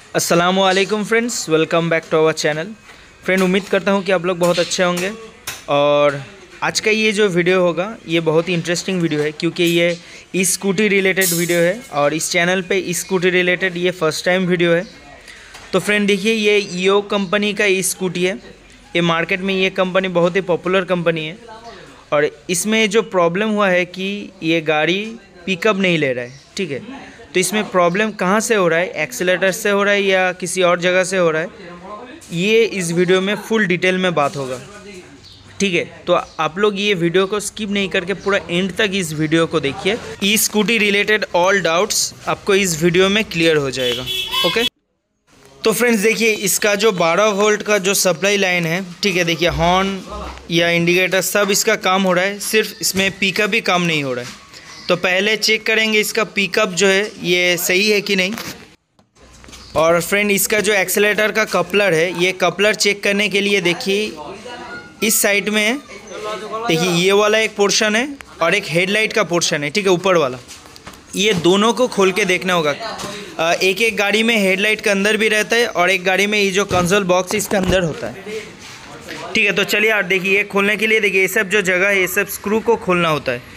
अस्सलामुअलैकुम friends, welcome back to our channel. Friend, उम्मीद करता हूँ कि आप लोग बहुत अच्छे होंगे। और आज का ये जो वीडियो होगा ये बहुत ही इंटरेस्टिंग वीडियो है, क्योंकि ये ई स्कूटी रिलेटेड वीडियो है और इस चैनल पे ई स्कूटी रिलेटेड ये फर्स्ट टाइम वीडियो है। तो फ्रेंड देखिए, ये ईओ कंपनी का ई स्कूटी है। ये मार्केट में ये कंपनी बहुत ही पॉपुलर कंपनी है और इसमें जो प्रॉब्लम हुआ है कि ये गाड़ी पिकअप नहीं ले रहा है। ठीक है, तो इसमें प्रॉब्लम कहाँ से हो रहा है, एक्सीलेटर से हो रहा है या किसी और जगह से हो रहा है, ये इस वीडियो में फुल डिटेल में बात होगा। ठीक है, तो आप लोग ये वीडियो को स्किप नहीं करके पूरा एंड तक इस वीडियो को देखिए। E scooty related all doubts आपको इस वीडियो में क्लियर हो जाएगा। ओके, तो फ्रेंड्स देखिए, इसका जो 12 वोल्ट का जो सप्लाई लाइन है, ठीक है, देखिए हॉर्न या इंडिकेटर सब इसका काम हो रहा है, सिर्फ इसमें पिकअप ही काम नहीं हो रहा है। तो पहले चेक करेंगे इसका पिकअप जो है ये सही है कि नहीं। और फ्रेंड, इसका जो एक्सेलेरेटर का कपलर है, ये कपलर चेक करने के लिए देखिए इस साइड में देखिए ये वाला एक पोर्शन है और एक हेडलाइट का पोर्शन है। ठीक है, ऊपर वाला, ये दोनों को खोल के देखना होगा। एक एक गाड़ी में हेडलाइट के अंदर भी रहता है और एक गाड़ी में ये जो कंसोल बॉक्स इसके अंदर होता है। ठीक है, तो चलिए आप देखिए, ये खोलने के लिए देखिए ये सब जो जगह है ये सब स्क्रू को खोलना होता है।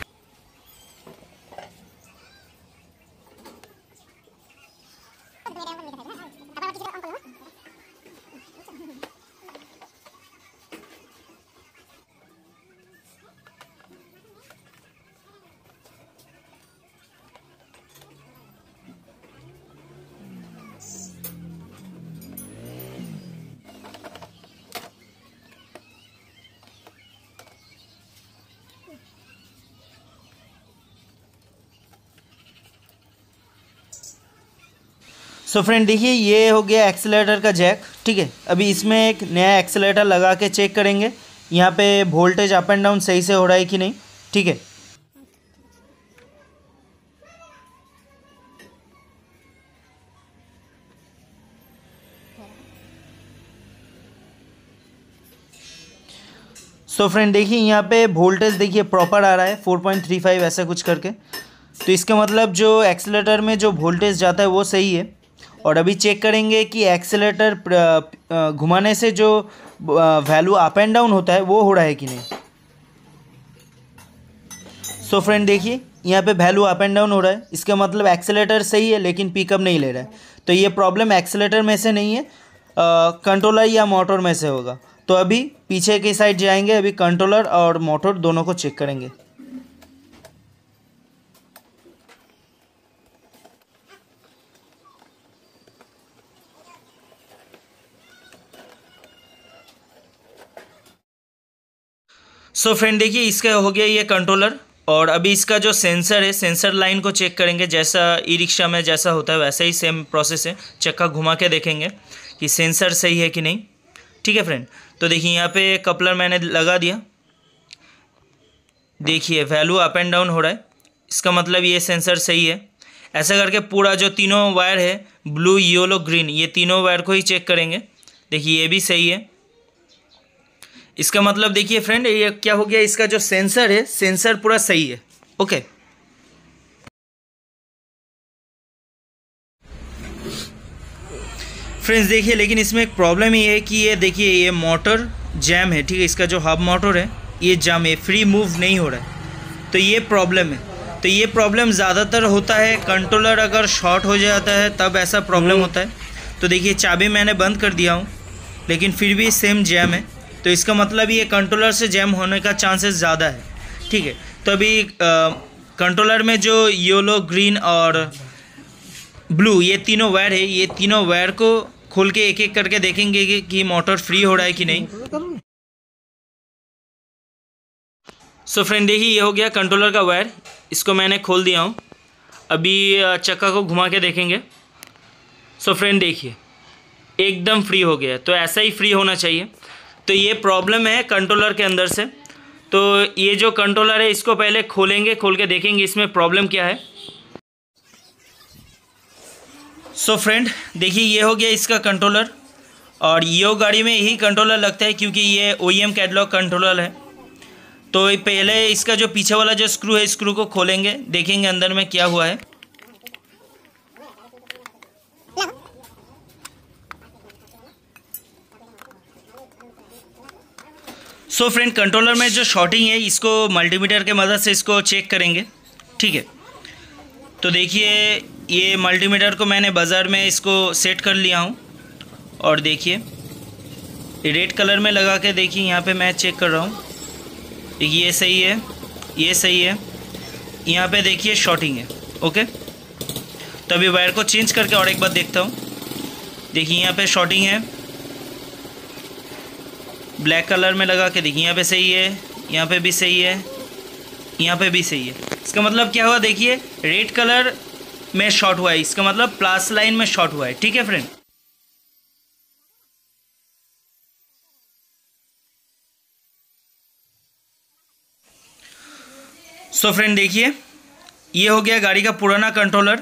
सो फ्रेंड देखिए, ये हो गया एक्सेलेरेटर का जैक। ठीक है, अभी इसमें एक नया एक्सेलेरेटर लगा के चेक करेंगे यहाँ पे वोल्टेज अप एंड डाउन सही से हो रहा है कि नहीं। ठीक है, सो फ्रेंड देखिए यहाँ पे वोल्टेज देखिए प्रॉपर आ रहा है 4.35 ऐसा कुछ करके। तो इसका मतलब जो एक्सेलेरेटर में जो वोल्टेज जाता है वो सही है। और अभी चेक करेंगे कि एक्सेलेरेटर घुमाने से जो वैल्यू अप एंड डाउन होता है वो हो रहा है कि नहीं। सो फ्रेंड देखिए, यहाँ पे वैल्यू अप एंड डाउन हो रहा है, इसका मतलब एक्सेलेरेटर सही है लेकिन पिकअप नहीं ले रहा है। तो ये प्रॉब्लम एक्सेलेरेटर में से नहीं है, कंट्रोलर या मोटर में से होगा। तो अभी पीछे की साइड जाएंगे, अभी कंट्रोलर और मोटर दोनों को चेक करेंगे। सो फ्रेंड देखिए, इसका हो गया ये कंट्रोलर और अभी इसका जो सेंसर है, सेंसर लाइन को चेक करेंगे। जैसा ई रिक्शा में जैसा होता है वैसा ही सेम प्रोसेस है। चक्का घुमा के देखेंगे कि सेंसर सही है कि नहीं। ठीक है फ्रेंड, तो देखिए यहाँ पे कपलर मैंने लगा दिया, देखिए वैल्यू अप एंड डाउन हो रहा है, इसका मतलब ये सेंसर सही है। ऐसा करके पूरा जो तीनों वायर है, ब्लू येलो ग्रीन, ये तीनों वायर को ही चेक करेंगे। देखिए ये भी सही है, इसका मतलब देखिए फ्रेंड ये क्या हो गया, इसका जो सेंसर है सेंसर पूरा सही है। ओके, फ्रेंड्स देखिए, लेकिन इसमें एक प्रॉब्लम ये है कि ये देखिए ये मोटर जैम है। ठीक है, इसका जो हब मोटर है ये जाम है, फ्री मूव नहीं हो रहा है। तो ये प्रॉब्लम है। तो ये प्रॉब्लम ज़्यादातर होता है कंट्रोलर अगर शॉर्ट हो जाता है तब ऐसा प्रॉब्लम होता है। तो देखिए चाबी मैंने बंद कर दिया हूँ लेकिन फिर भी सेम जैम है। तो इसका मतलब ये कंट्रोलर से जैम होने का चांसेस ज़्यादा है। ठीक है, तो अभी कंट्रोलर में जो येलो ग्रीन और ब्लू ये तीनों वायर है, ये तीनों वायर को खोल के एक एक करके देखेंगे कि मोटर फ्री हो रहा है कि नहीं। सो फ्रेंड देखिए, ये हो गया कंट्रोलर का वायर, इसको मैंने खोल दिया हूँ। अभी चक्का को घुमा के देखेंगे। सो फ्रेंड देखिए एकदम फ्री हो गया, तो ऐसा ही फ्री होना चाहिए। तो ये प्रॉब्लम है कंट्रोलर के अंदर से। तो ये जो कंट्रोलर है इसको पहले खोलेंगे, खोल के देखेंगे इसमें प्रॉब्लम क्या है। सो फ्रेंड देखिए, ये हो गया इसका कंट्रोलर और ये गाड़ी में यही कंट्रोलर लगता है क्योंकि ये OEM कैटलॉग कंट्रोलर है। तो पहले इसका जो पीछे वाला जो स्क्रू है, स्क्रू को खोलेंगे, देखेंगे अंदर में क्या हुआ है। सो फ्रेंड, कंट्रोलर में जो शॉर्टिंग है इसको मल्टीमीटर के मदद से इसको चेक करेंगे, ठीक है। तो देखिए, ये मल्टीमीटर को मैंने बाज़ार में इसको सेट कर लिया हूँ और देखिए रेड कलर में लगा के देखिए यहाँ पे मैं चेक कर रहा हूँ। ये सही है, ये सही है, यहाँ पे देखिए शॉर्टिंग है। ओके, तो अभी वायर को चेंज करके और एक बार देखता हूँ। देखिए यहाँ पे शॉर्टिंग है, ब्लैक कलर में लगा के देखिए यहाँ पे सही है, यहाँ पे भी सही है, यहाँ पे भी सही है। इसका मतलब क्या हुआ, देखिए रेड कलर में शॉर्ट हुआ है, इसका मतलब प्लस लाइन में शॉर्ट हुआ है, ठीक है फ्रेंड। सो फ्रेंड देखिए, ये हो गया गाड़ी का पुराना कंट्रोलर,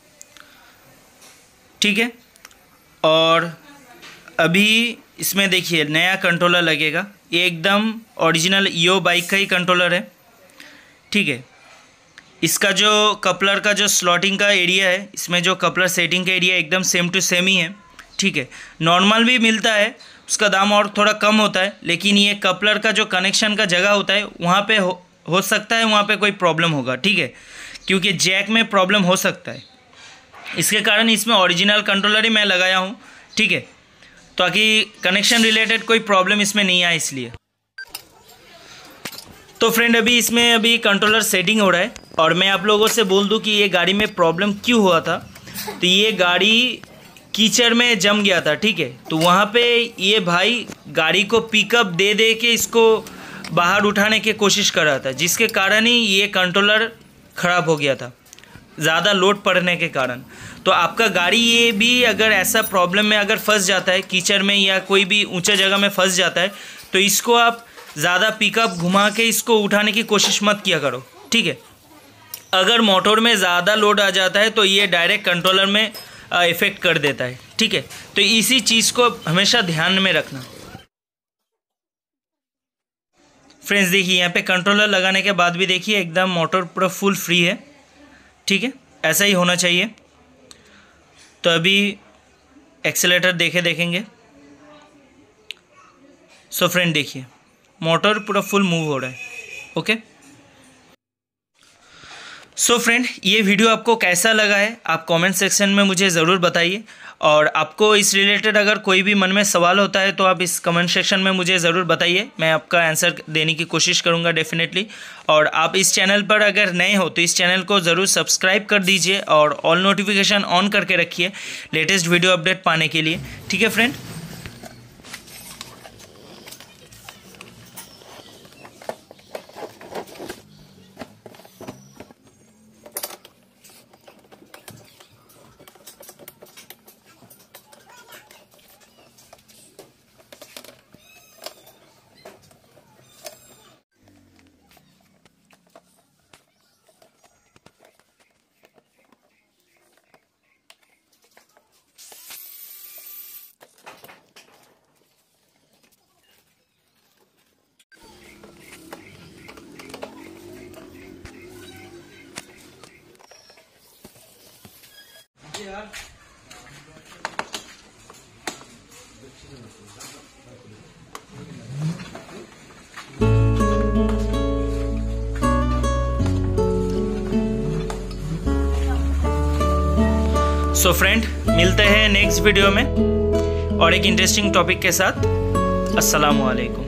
ठीक है। और अभी इसमें देखिए नया कंट्रोलर लगेगा, ये एकदम ओरिजिनल ईओ बाइक का ही कंट्रोलर है, ठीक है। इसका जो कपलर का जो स्लॉटिंग का एरिया है, इसमें जो कपलर सेटिंग का एरिया एकदम सेम टू सेम ही है, ठीक है। नॉर्मल भी मिलता है, उसका दाम और थोड़ा कम होता है, लेकिन ये कपलर का जो कनेक्शन का जगह होता है वहाँ पे हो सकता है वहाँ पे कोई प्रॉब्लम होगा, ठीक है, क्योंकि जैक में प्रॉब्लम हो सकता है। इसके कारण इसमें ओरिजिनल कंट्रोलर ही मैं लगाया हूँ, ठीक है, ताकि कनेक्शन रिलेटेड कोई प्रॉब्लम इसमें नहीं आए इसलिए। तो फ्रेंड अभी कंट्रोलर सेटिंग हो रहा है और मैं आप लोगों से बोल दूं कि ये गाड़ी में प्रॉब्लम क्यों हुआ था। तो ये गाड़ी कीचड़ में जम गया था, ठीक है। तो वहाँ पे ये भाई गाड़ी को पिकअप दे दे के इसको बाहर उठाने की कोशिश कर रहा था, जिसके कारण ही ये कंट्रोलर ख़राब हो गया था, ज़्यादा लोड पड़ने के कारण। तो आपका गाड़ी ये भी अगर ऐसा प्रॉब्लम में अगर फंस जाता है, कीचड़ में या कोई भी ऊंचे जगह में फंस जाता है, तो इसको आप ज़्यादा पिकअप घुमा के इसको उठाने की कोशिश मत किया करो, ठीक है। अगर मोटर में ज़्यादा लोड आ जाता है तो ये डायरेक्ट कंट्रोलर में इफ़ेक्ट कर देता है, ठीक है। तो इसी चीज़ को हमेशा ध्यान में रखना। फ्रेंड्स देखिए, यहाँ पे कंट्रोलर लगाने के बाद भी देखिए एकदम मोटर पूरा फुल फ्री है, ठीक है, ऐसा ही होना चाहिए। तो अभी एक्सेलेरेटर देखेंगे। सो फ्रेंड देखिए मोटर पूरा फुल मूव हो रहा है, ओके। सो फ्रेंड, ये वीडियो आपको कैसा लगा है आप कमेंट सेक्शन में मुझे ज़रूर बताइए, और आपको इस रिलेटेड अगर कोई भी मन में सवाल होता है तो आप इस कमेंट सेक्शन में मुझे ज़रूर बताइए, मैं आपका आंसर देने की कोशिश करूँगा डेफिनेटली। और आप इस चैनल पर अगर नए हो तो इस चैनल को ज़रूर सब्सक्राइब कर दीजिए और ऑल नोटिफिकेशन ऑन करके रखिए लेटेस्ट वीडियो अपडेट पाने के लिए, ठीक है फ्रेंड। सो फ्रेंड, मिलते हैं नेक्स्ट वीडियो में और एक इंटरेस्टिंग टॉपिक के साथ। अस्सलामु अलैकुम।